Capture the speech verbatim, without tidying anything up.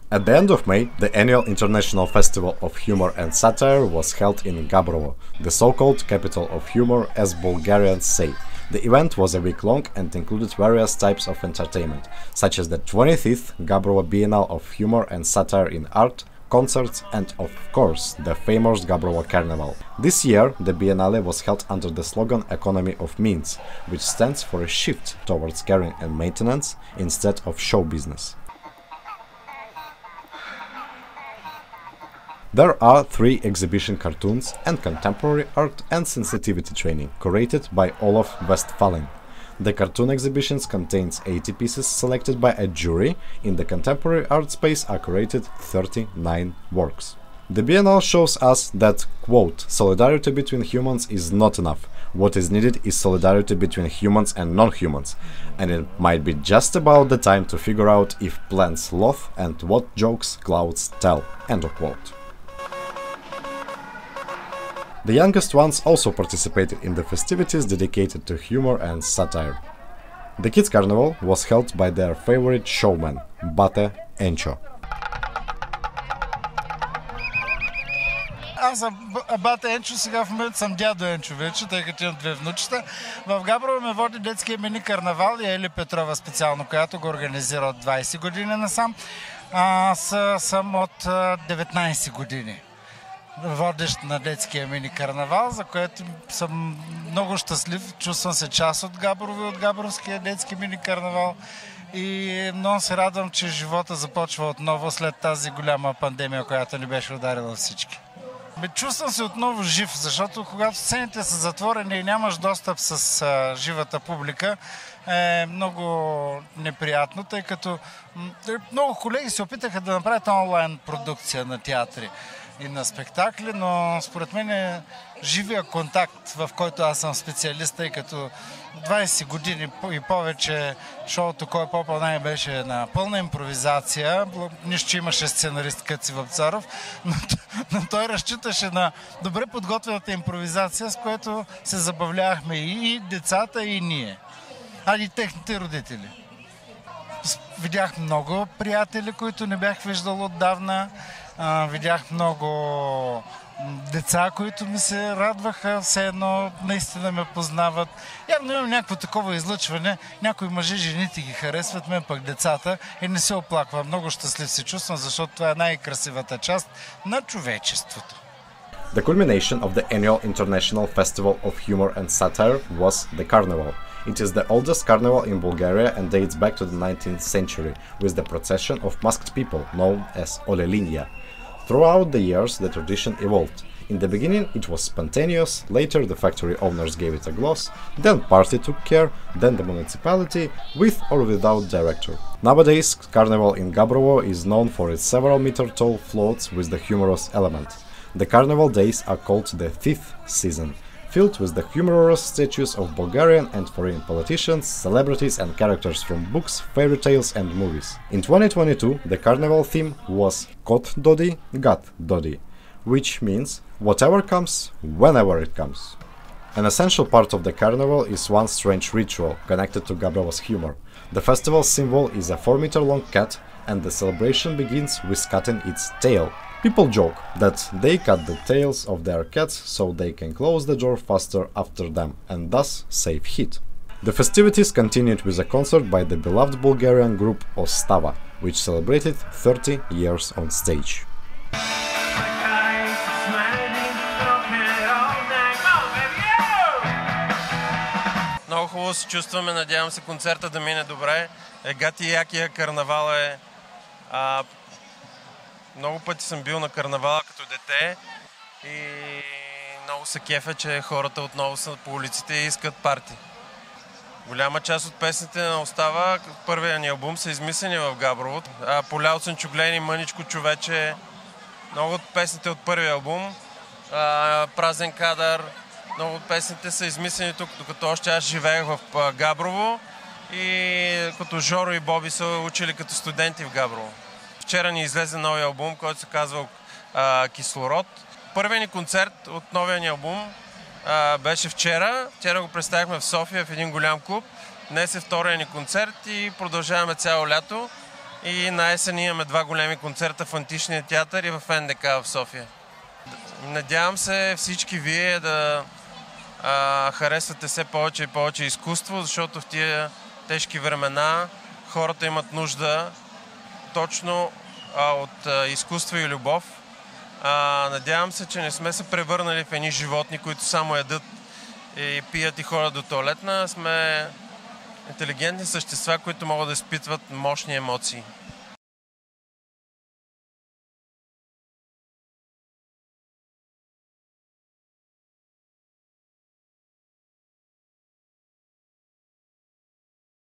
At the end of May, the annual International Festival of Humor and Satire was held in Gabrovo, the so-called capital of humor, as Bulgarians say. The event was a week long and included various types of entertainment, such as the twenty-fifth Gabrovo Biennal of Humor and Satire in Art, concerts, and of course the famous Gabrovo Carnival. This year the Biennale was held under the slogan "Economy of Means", which stands for a shift towards caring and maintenance instead of show business. There are three exhibition cartoons and contemporary art and sensitivity training curated by Olaf Westphalen. The cartoon exhibitions contains eighty pieces selected by a jury. In the contemporary art space are curated thirty-nine works. The Biennale shows us that, quote, solidarity between humans is not enough. What is needed is solidarity between humans and non-humans, and it might be just about the time to figure out if plants laugh and what jokes clouds tell, end of quote. The youngest ones also participated in the festivities dedicated to humor and satire. The Kids Carnival was held by their favorite showman, Bate Encho. Аз съм бата Енчо, сега в момента съм дядо Енчо вече, тъй като имам две внучета. В Габрово ме води детския мини карнавал и Ели Петрова специално, която го организира от двайсет години насам. Аз съм от деветнайсет години. Водещ на детския мини карнавал, за което съм много щастлив. Чувствам се част от Габрово и от Габровския детски мини карнавал. И много се радвам, че живота започва отново след тази голяма пандемия, която ни беше ударила всички. Чувствам се отново жив, защото когато сцените са затворени и нямаш достъп с а, живата публика, е много неприятно, тъй като много колеги се опитаха да направят онлайн продукция на театри и на спектакли, но според мен е живия контакт, в който аз съм специалист, тъй като двайсет години и повече шоуто Кой по-по-най беше на пълна импровизация, нищо, че имаше сценарист Къци Вапцаров, но, но той разчиташе на добре подготвената импровизация, с което се забавлявахме и децата, и ние, а и техните родители. Видях много приятели, които не бях виждал отдавна. Uh, видях много деца, които ми се радваха, все едно наистина ме познават. Явно имам някакво такова излъчване. Някои мъже, жените ги харесват, мен пък децата, и не се оплаквам. Много щастлив се чувствам, защото това е най-красивата част на човечеството. The culmination of the annual International Festival of Humor and Satire was the Carnival. It is the oldest carnival in Bulgaria and dates back to the nineteenth century, with the procession of masked people known as olelinia. Throughout the years, the tradition evolved. In the beginning, it was spontaneous, later the factory owners gave it a gloss, then party took care, then the municipality, with or without director. Nowadays, Carnival in Gabrovo is known for its several meter tall floats with the humorous element. The carnival days are called the fifth season, filled with the humorous statues of Bulgarian and foreign politicians, celebrities and characters from books, fairy tales and movies. In twenty twenty-two, the carnival theme was Kod dodi, Gat dodi, which means whatever comes, whenever it comes. An essential part of the carnival is one strange ritual connected to Gabrovo's humor. The festival's symbol is a four meter long cat, and the celebration begins with cutting its tail. People joke that they cut the tails of their cats so they can close the door faster after them and thus save heat. The festivities continued with a concert by the beloved Bulgarian group Ostava, which celebrated thirty years on stage. Много хубаво се чувстваме, надявам се концерта да мине добре. Гати якия карнавал е... А... Много пъти съм бил на карнавала като дете и много се кефя, че хората отново са по улиците и искат парти. Голяма част от песните на Остава, първия ни албум, са измислени в Габрово. Полял съм чуглени, Мъничко човече, много от песните от първия албум, Празен кадър, много от песните са измислени тук, докато още аз живеех в Габрово и като Жоро и Боби са учили като студенти в Габрово. Вчера ни излезе новия албум, който се казва а, Кислород. Първият ни концерт от новия ни албум а, беше вчера. Вчера го представихме в София в един голям клуб. Днес е втория ни концерт и продължаваме цяло лято. И на-есен имаме два големи концерта в Античния театър и в Ен Де Ка в София. Надявам се всички вие да а, харесвате все повече и повече изкуство, защото в тия тежки времена хората имат нужда точно а, от а, изкуство и любов. А, надявам се, че не сме се превърнали в едни животни, които само ядат и пият и ходят до тоалетна. Сме интелигентни същества, които могат да изпитват мощни емоции.